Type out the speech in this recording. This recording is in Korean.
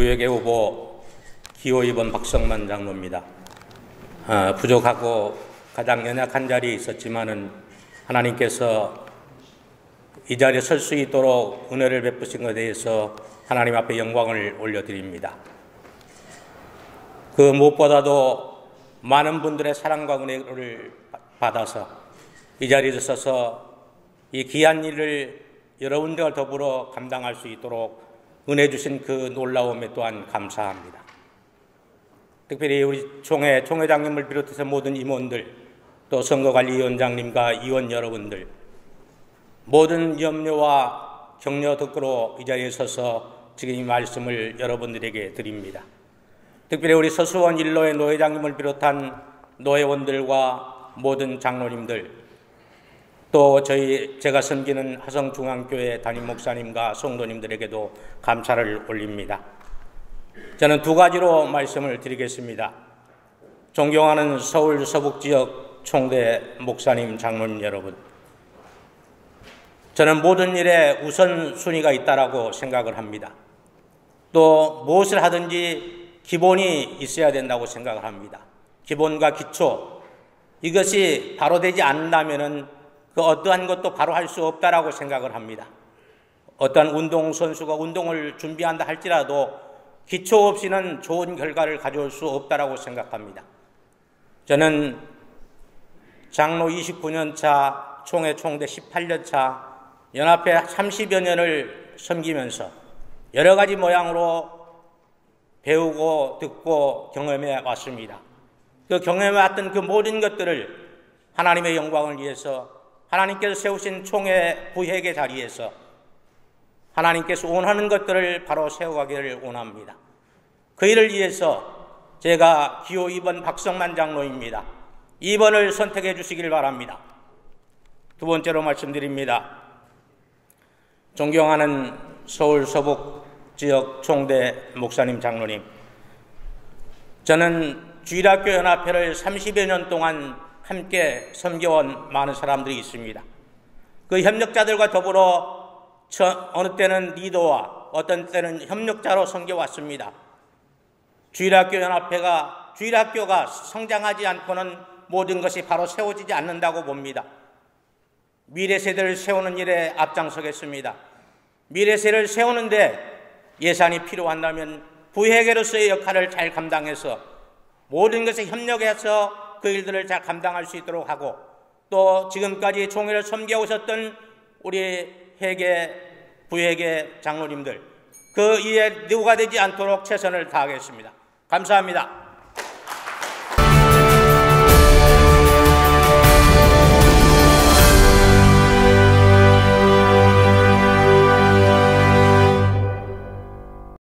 부회계 후보 기호 2번 박성만 장로입니다. 부족하고 가장 연약한 자리에 있었지만은 하나님께서 이 자리에 설 수 있도록 은혜를 베푸신 것에 대해서 하나님 앞에 영광을 올려드립니다. 그 무엇보다도 많은 분들의 사랑과 은혜를 받아서 이 자리에 서서 이 귀한 일을 여러분들과 더불어 감당할 수 있도록 은혜 주신 그 놀라움에 또한 감사합니다. 특별히 우리 총회장님을 비롯해서 모든 임원들, 또 선거관리위원장님과 위원 여러분들, 모든 염려와 격려 듣고로 이 자리에 서서 지금 이 말씀을 여러분들에게 드립니다. 특별히 우리 서수원 일로의 노회장님을 비롯한 노회원들과 모든 장로님들, 또 제가 섬기는 화성중앙교회 담임 목사님과 성도님들에게도 감사를 올립니다. 저는 두 가지로 말씀을 드리겠습니다. 존경하는 서울 서북지역 총대 목사님, 장로님 여러분, 저는 모든 일에 우선순위가 있다고 생각을 합니다. 또 무엇을 하든지 기본이 있어야 된다고 생각을 합니다. 기본과 기초, 이것이 바로 되지 않는다면 그 어떠한 것도 바로 할 수 없다라고 생각을 합니다. 어떠한 운동선수가 운동을 준비한다 할지라도 기초 없이는 좋은 결과를 가져올 수 없다라고 생각합니다. 저는 장로 29년 차, 총회 총대 18년 차, 연합회 30여 년을 섬기면서 여러 가지 모양으로 배우고 듣고 경험해 왔습니다. 그 경험해 왔던 그 모든 것들을 하나님의 영광을 위해서 하나님께서 세우신 총회 부회계 자리에서 하나님께서 원하는 것들을 바로 세워가기를 원합니다. 그 일을 위해서 제가 기호 2번 박성만 장로입니다. 2번을 선택해 주시길 바랍니다. 두 번째로 말씀드립니다. 존경하는 서울 서북 지역 총대 목사님, 장로님, 저는 주일학교 연합회를 30여 년 동안 함께 섬겨온 많은 사람들이 있습니다. 그 협력자들과 더불어 어느 때는 리더와 어떤 때는 협력자로 섬겨왔습니다. 주일학교가 성장하지 않고는 모든 것이 바로 세워지지 않는다고 봅니다. 미래 세대를 세우는 일에 앞장서겠습니다. 미래 세대를 세우는데 예산이 필요한다면 부회계로서의 역할을 잘 감당해서 모든 것에 협력해서 그 일들을 잘 감당할 수 있도록 하고, 또 지금까지 총회를 섬겨오셨던 우리 부회계 장로님들, 그 일에 누가 되지 않도록 최선을 다하겠습니다. 감사합니다.